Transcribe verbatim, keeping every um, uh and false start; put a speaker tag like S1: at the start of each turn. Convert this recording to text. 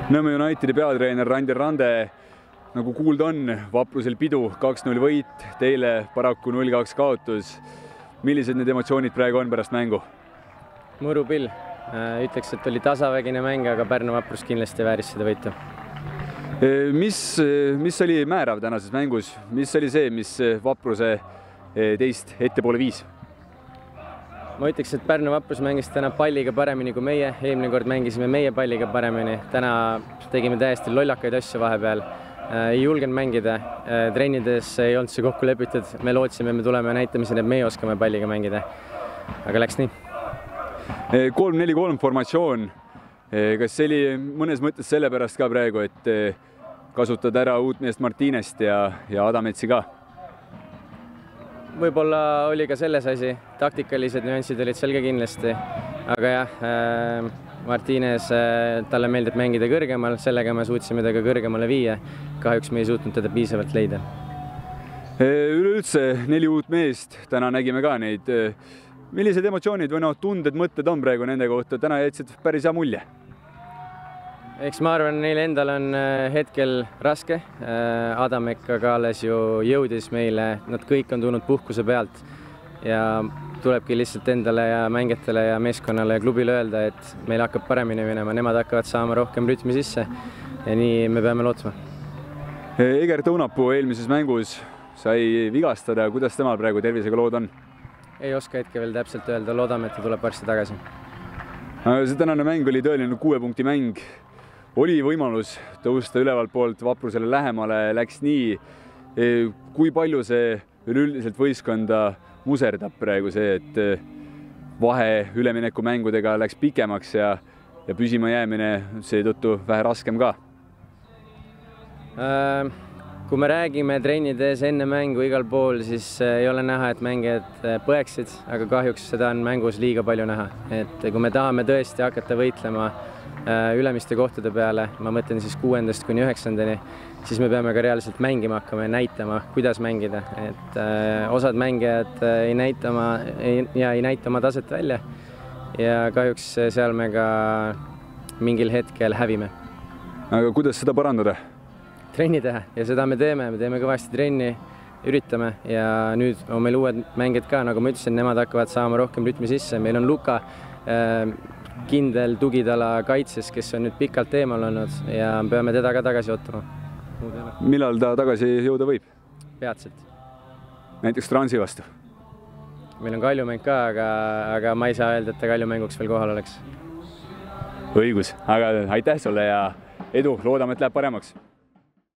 S1: Nõmme Unitedi peatreener Randi Rande, nagu kuulda on, Vaprusel pidu, kaks null võit, teile paraku null kaks kaotus. Millised need emotsioonid praegu on pärast mängu?
S2: Muru pill. Ütleks, et oli tasavägine mäng, aga Pärnu Vaprus kindlasti vääris seda võitu.
S1: Mis, mis oli määrav tänases mängus? Mis oli see, mis Vapruse teist ettepoole viis?
S2: Ma ütleks, et Pärnu Vaprus mängis täna palliga paremini kui meie. Eelmine kord mängisime meie palliga paremini. Täna tegime täiesti lollakaid asju vahepeal. Ei julgenud mängida. Trennides ei olnud see kokku lepitud. Me lootsime, me tuleme ja näitame siin, et meie oskame palliga mängida. Aga läks nii.
S1: kolm neli kolm formatsioon. Kas see oli mõnes mõttes selle pärast ka praegu, et kasutad ära uut meest Martinest ja, ja Adametsi ka?
S2: Võib-olla oli ka selles asi, taktikalised nüansid olid seal ka kindlasti, aga jah, Martines, talle meeldib mängida kõrgemal, sellega me suutsime ta ka kõrgemale viia. Kahjuks me ei suutnud teda piisavalt leida.
S1: Üleüldse neli uut meest, täna nägime ka neid. Millised emotsioonid või no, tunded, mõtted on praegu nende kohta? Täna jätsid päris hea mulje.
S2: Eks ma arvan, neil endal on hetkel raske. Adamek aga alles ju jõudis meile, nad kõik on tulnud puhkuse pealt ja tulebki lihtsalt endale ja mängijatele ja meeskonnale ja klubile öelda, et meil hakkab paremini minema, nemad hakkavad saama rohkem rütmi sisse ja nii me peame lootma.
S1: Egert Õunapuu eelmises mängus sai vigastada, kuidas temal praegu tervisega lood on?
S2: Ei oska hetke veel täpselt öelda, loodame, et ta tuleb varsti tagasi.
S1: See tänane mäng oli tõeline kuue punkti mäng. Oli võimalus tõusta ülevalt poolt Vaprusele lähemale, läks nii. Kui palju see üleüldiselt võistkonda muserdab praegu see, et vahe ülemineku mängudega läks pikemaks ja, ja püsima jäämine seetõttu vähe raskem ka?
S2: Kui me räägime trennides enne mängu igal pool, siis ei ole näha, et mängijad põeksid, aga kahjuks seda on mängus liiga palju näha. Et kui me tahame tõesti hakata võitlema ülemiste kohtade peale, ma mõtlen siis kuuendast kuni üheksandani, siis me peame ka reaalselt mängima hakkama ja näitama, kuidas mängida. Et osad mängijad ei näita oma, ja ei näita oma taset välja ja kahjuks seal me ka mingil hetkel hävime.
S1: Aga kuidas seda parandada?
S2: Trenni teha ja seda me teeme, me teeme kõvasti trenni, üritame ja nüüd on meil uued mängijad ka, nagu ma ütlesin, nemad hakkavad saama rohkem rütmi sisse. Meil on Luka kindel tugitala kaitses, kes on nüüd pikalt eemal olnud ja peame teda ka tagasi ootama.
S1: Millal ta tagasi jõuda võib?
S2: Peatselt.
S1: Näiteks Transi vastu?
S2: Meil on Kaljumäng ka, aga, aga ma ei saa öelda, et ta Kaljumänguks veel kohal oleks.
S1: Õigus, aga aitäh sulle ja edu, loodame, et läheb paremaks.